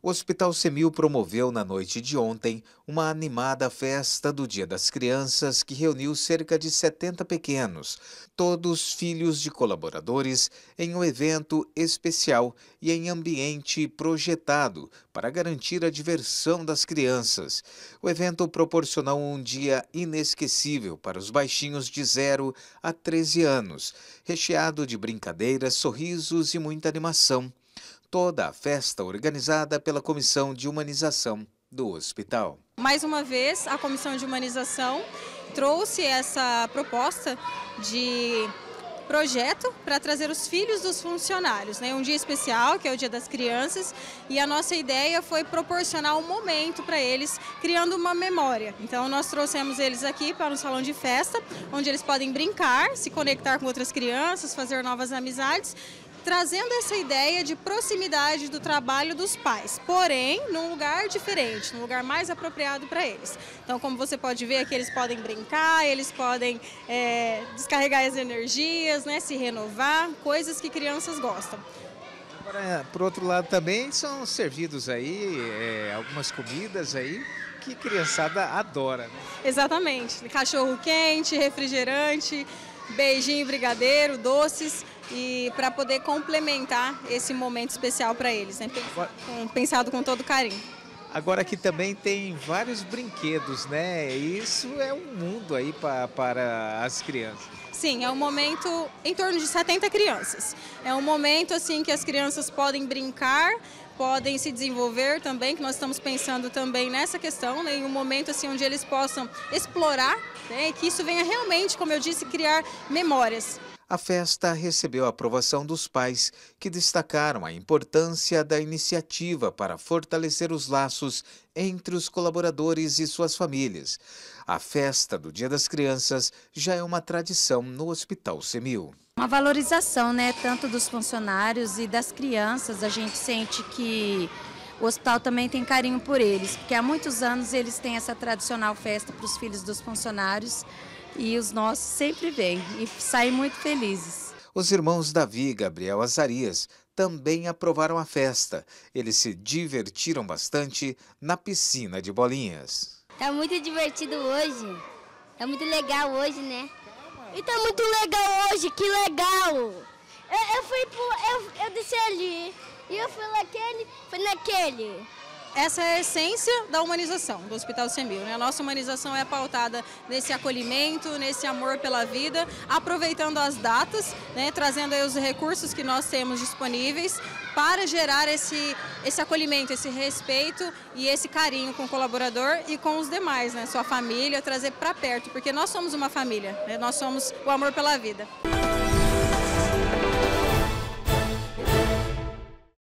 O Hospital Semil promoveu na noite de ontem uma animada festa do Dia das Crianças que reuniu cerca de 70 pequenos, todos filhos de colaboradores, em um evento especial e em ambiente projetado para garantir a diversão das crianças. O evento proporcionou um dia inesquecível para os baixinhos de 0 a 13 anos, recheado de brincadeiras, sorrisos e muita animação. Toda a festa organizada pela Comissão de Humanização do hospital. Mais uma vez, a Comissão de Humanização trouxe essa proposta de projeto para trazer os filhos dos funcionários, né? Um dia especial, que é o Dia das Crianças, e a nossa ideia foi proporcionar um momento para eles, criando uma memória. Então nós trouxemos eles aqui para um salão de festa, onde eles podem brincar, se conectar com outras crianças, fazer novas amizades, trazendo essa ideia de proximidade do trabalho dos pais, porém num lugar diferente, num lugar mais apropriado para eles. Então, como você pode ver aqui, eles podem brincar, eles podem descarregar as energias, né, se renovar, coisas que crianças gostam. Agora, por outro lado, também são servidos aí algumas comidas aí que criançada adora, né? Exatamente, cachorro quente, refrigerante, beijinho, brigadeiro, doces, e para poder complementar esse momento especial para eles, né? Pensado com todo carinho. Agora aqui também tem vários brinquedos, né? Isso é um mundo aí para as crianças. Sim, é um momento em torno de 70 crianças. É um momento assim que as crianças podem brincar, podem se desenvolver também, que nós estamos pensando também nessa questão, né, em um momento assim onde eles possam explorar, né, e que isso venha realmente, como eu disse, criar memórias. A festa recebeu a aprovação dos pais, que destacaram a importância da iniciativa para fortalecer os laços entre os colaboradores e suas famílias. A festa do Dia das Crianças já é uma tradição no Hospital Semil. Uma valorização, né, tanto dos funcionários e das crianças. A gente sente que o hospital também tem carinho por eles, porque há muitos anos eles têm essa tradicional festa para os filhos dos funcionários e os nossos sempre vêm e saem muito felizes. Os irmãos Davi e Gabriel Azarias também aprovaram a festa. Eles se divertiram bastante na piscina de bolinhas. Tá muito divertido hoje. Tá muito legal hoje, né? E tá muito legal hoje, que legal! Eu desci ali e eu fui naquele. Essa é a essência da humanização do Hospital Semil, né? A nossa humanização é pautada nesse acolhimento, nesse amor pela vida, aproveitando as datas, né? Trazendo aí os recursos que nós temos disponíveis para gerar esse acolhimento, esse respeito e esse carinho com o colaborador e com os demais, né? Sua família, trazer para perto, porque nós somos uma família, né? Nós somos o amor pela vida.